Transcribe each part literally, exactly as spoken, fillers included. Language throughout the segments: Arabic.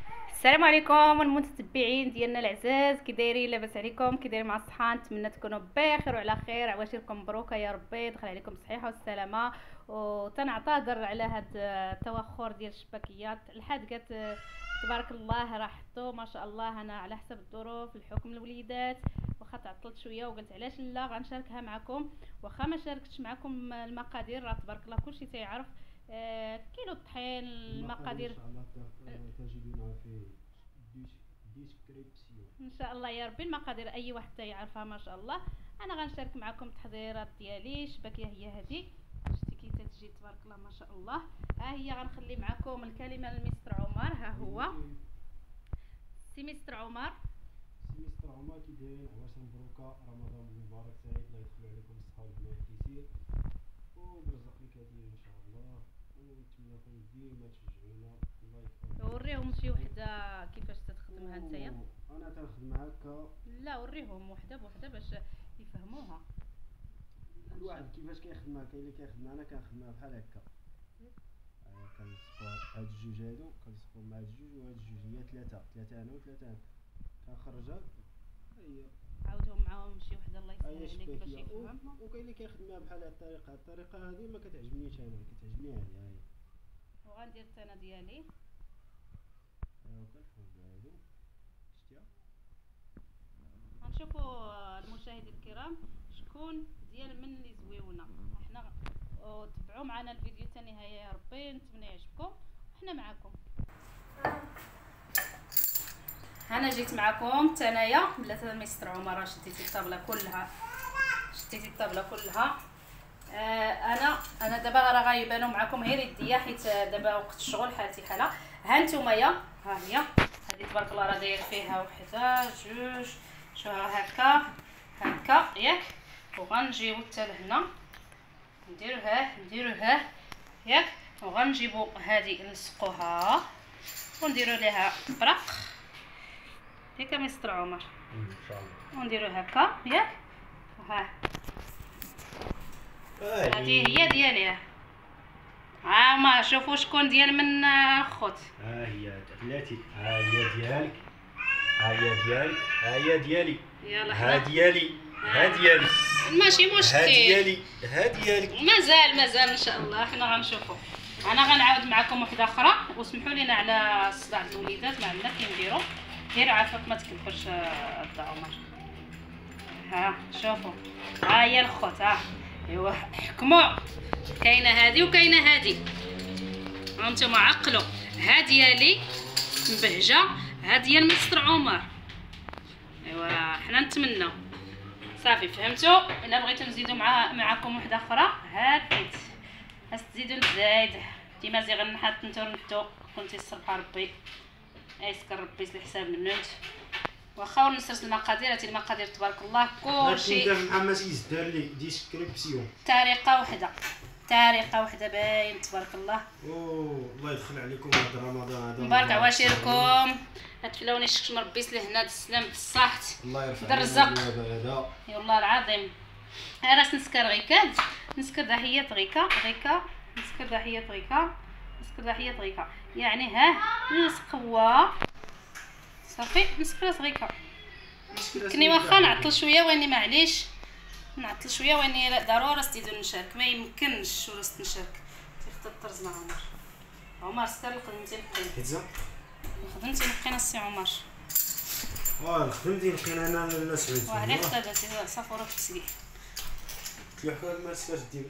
السلام عليكم المتتبعين ديالنا العزاز، كي دايرين؟ لاباس عليكم؟ كي دايرين مع الصحه؟ نتمنى تكونوا بخير وعلى خير. عواشركم مبروكه يا ربي، يدخل عليكم الصحيحه والسلامه. وتنعتذر على هاد التوخر ديال الشبكيات الحادقات. تبارك الله راه حطوا ما شاء الله، انا على حسب الظروف الحكم الوليدات، واخا تعطلت شويه وقلت علاش لا غنشاركها معكم. واخا ما شاركتش معكم المقادير، راه تبارك الله كلشي تيعرف. آه، كيلو الطحين المقادير تجدونها في ديسكريبسيون. ان شاء الله يا ربي. المقادير اي واحد يعرفها ما شاء الله. انا غنشارك معكم التحضيرات ديالي. شبكيه هي هذه، شتي كي تجي تبارك الله ما شاء الله. ها هي غنخلي معكم الكلمه لمستر عمر. ها هو سي مستر عمر. سي مستر عمر، كي دايرين؟ عواشر مبروكه، رمضان مبارك سعيد، الله يدخل عليكم الصحه والبنات كيسير وبرزق لك هديه ان شاء الله، ونتمنىكم ديما تشجعونا. الله يكبر. وريهم شي وحده كيفاش تخدمها نتايا. انا تنخدم هكا. لا وريهم وحده بوحده باش يفهموها. كل واحد كيفاش كيخدمها، كاين اللي كيخدمها، انا كنخدمها بحال هكا. كنصفر هاد الجوج هادو، كنصفر مع الجوج، وهاد الجوج هي ثلاثه ثلاثه انا وثلاثه انا، كنخرجها. هي عاودهم معاهم شي وحده الله يسهل هي عليك باش شبكيه. يفهم. وكاين اللي كيخدمها بحال هاد الطريقه. الطريقه هادي ما كتعجبنيش انا، كتعجبني هادي. ها هي وغندير الثانه ديالي. ها كنحوز هادو، شتيها؟ غنشوفوا المشاهدين الكرام شكون ديال من اللي زويونه. احنا تبعوا معنا الفيديو حتى النهايه يا ربي، نتمنى يعجبكم وحنا معكم. انا جيت معكم تنايا بلات مستر عمر. شديتي الطابله كلها، شديتي الطابله كلها. آه انا انا دابا راه غيبانوا معكم غير يديا، حيت دابا وقت الشغل حالتي حاله. ها نتوما يا ها هي هذه تبارك الله راه داير فيها وحده جوج شو هكا هكا ياك. وغنجيبو حتى لهنا نديروها نديروها ياك. وغنجيبو هذه نلصقوها ونديرو ليها برق ياك مستر عمر ان شاء الله. ونديرو هكا ياك. ها هذه هي ديالي. ها ما شوفوا شكون ديال من خوت. ها هي ثلاثي. ها هي ديالك، ها هي ديالك، ها هي ديالي، يلا ها حنا ديالي، ها ديالي، ماشي ها مشكل. ديالي، ها ديالك. مازال مازال ان شاء الله حنا غنشوفوا. انا غنعاود معكم وحده اخرى، وسمحوا لينا على صداع الوليدات ما عندنا كي نديرو. غير عافاك ما تكبرش الدا عمر. ها شوفوا ها هي الخوت. ها ايوا حكموا، كاينه هذه وكاينه هذه. هانتوما عقلوا، ها ديالي مبهجه، ها ديال مستر عمر. ايوا حنا نتمنوا صافي فهمتوا. الا بغيتو نزيدو مع معكم وحده اخرى هاديت خاص تزيدو الزايد. ديما زي غنحط نتو نتو كنتي الصبح ربي ايسكر ربي الحساب منوت. واخا ونسرس المقادير. هاتي المقادير تبارك الله كلشي. انت محمد يزدر لي ديسكريبسيون. طريقه وحده طريقه وحده باين تبارك الله. اوه الله يدخل عليكم هذا رمضان هذا. مبارك عواشركم. هتفلاوني شكش من ربي يسلهنا السلام بالصحه الله يرفع بالرزق. هذا يا الله العظيم. راس نسكر غيكاد نسكر ضحيه غيكا غيكا نسكر ضحيه غيكا نسكر ضحيه غيكا. يعني ها نسقوا صافي نسكر غيكا. كني واخا نعطل شويه واني معليش نعطل شويه واني ضروري استيدو نشارك. ما يمكنش ولا نشارك تيخطط طرز مع عمر. عمر سكر خدمتي نقينا بيتزا. خدمتي نقينا السي عمر. اه خدمتي لقينا انا لا سعود. وعليه خدمتي صافوره في السقي. تلوح ما سكرت دير.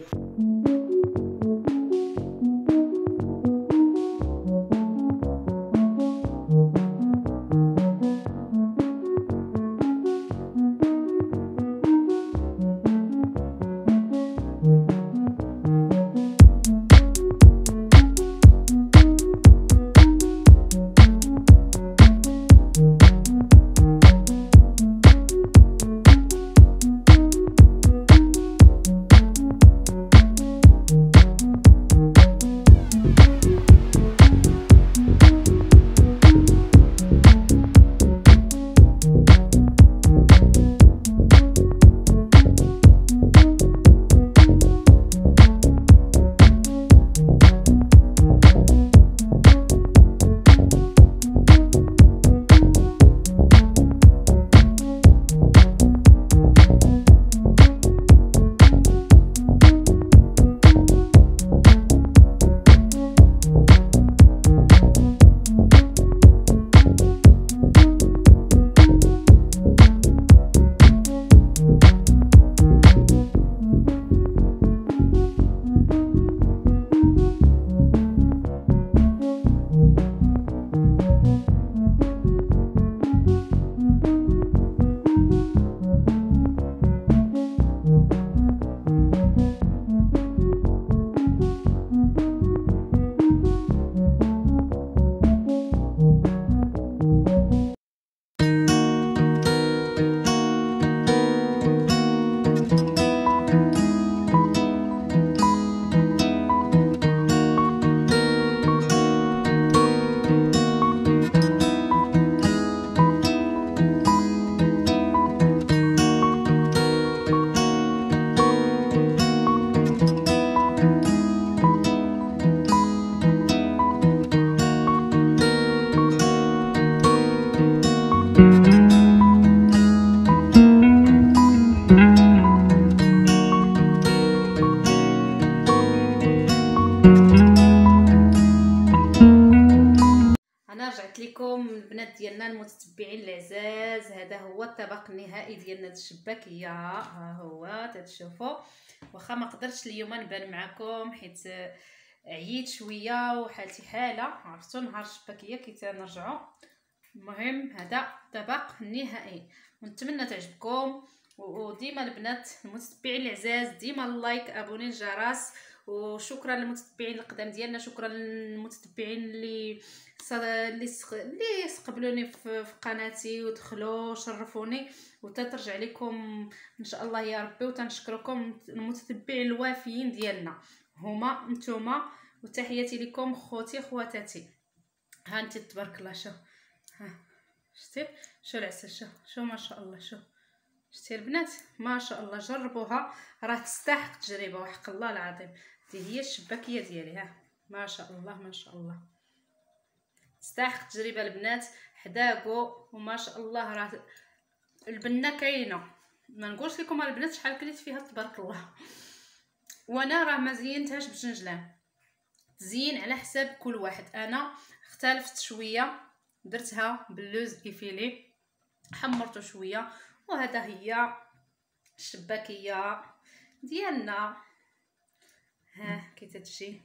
رجعت لكم البنات ديالنا المتتبعين العزاز. هذا هو الطبق النهائي ديالنا د الشباكيه، ها هو تتشوفوا. واخا ما قدرتش اليوم نبان معكم حيت عييت شويه وحالتي حاله، عرفتوا نهار الشباكيه كي تنرجعوا. المهم هذا الطبق النهائي ونتمنى تعجبكم. وديما البنات المتتبعين العزاز ديما اللايك، ابوني الجرس. وشكرا للمتتبعين القدام ديالنا، شكرا للمتتبعين اللي اللي اللي استقبلوني في قناتي ودخلوا شرفوني وتترجع لكم ان شاء الله يا ربي. وتنشكركم المتتبعين الوافيين ديالنا هما نتوما، وتحياتي لكم خوتي خواتاتي. ها انت تبارك الله، شوف ها شتي شو العسل، شوف شو ما شاء الله، شوف شتي البنات ما شاء الله. جربوها راه تستحق تجربه وحق الله العظيم. هذه هي الشباكيه ديالي، ها ما شاء الله ما شاء الله تستحق تجربه البنات. حداقو وما شاء الله راه البنه كاينه. ما نقولش لكم البنات شحال كليت فيها تبارك الله. وانا راه ما زينتهاش بجنجلان، تزين على حساب كل واحد. انا اختلفت شويه، درتها باللوز ايفيلي حمرته شويه. وهذا هي الشباكيه ديالنا، ها كي تتجي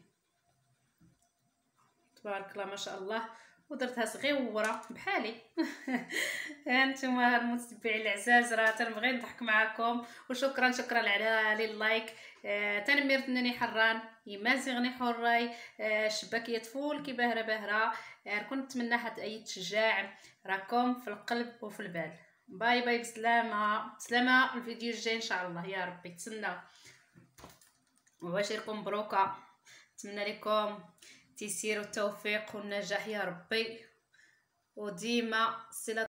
تبارك الله ما شاء الله. ودرتها صغيره بحالي. هانتوما المتتبعين العزاز راه تنبغي نضحك معكم. وشكرا شكرا على اللايك. آه تنمير تنني حران يمازي غني حراي. آه شباكيه فول كي باهره باهره. آه كنت نتمنى حتى اي تشجاع، راكم في القلب وفي البال. باي باي بسلامه بسلامه. الفيديو الجاي ان شاء الله يا ربي تسناو. وبشركم مبروكه، نتمنى لكم تيسير والتوفيق والنجاح يا ربي. وديما صلة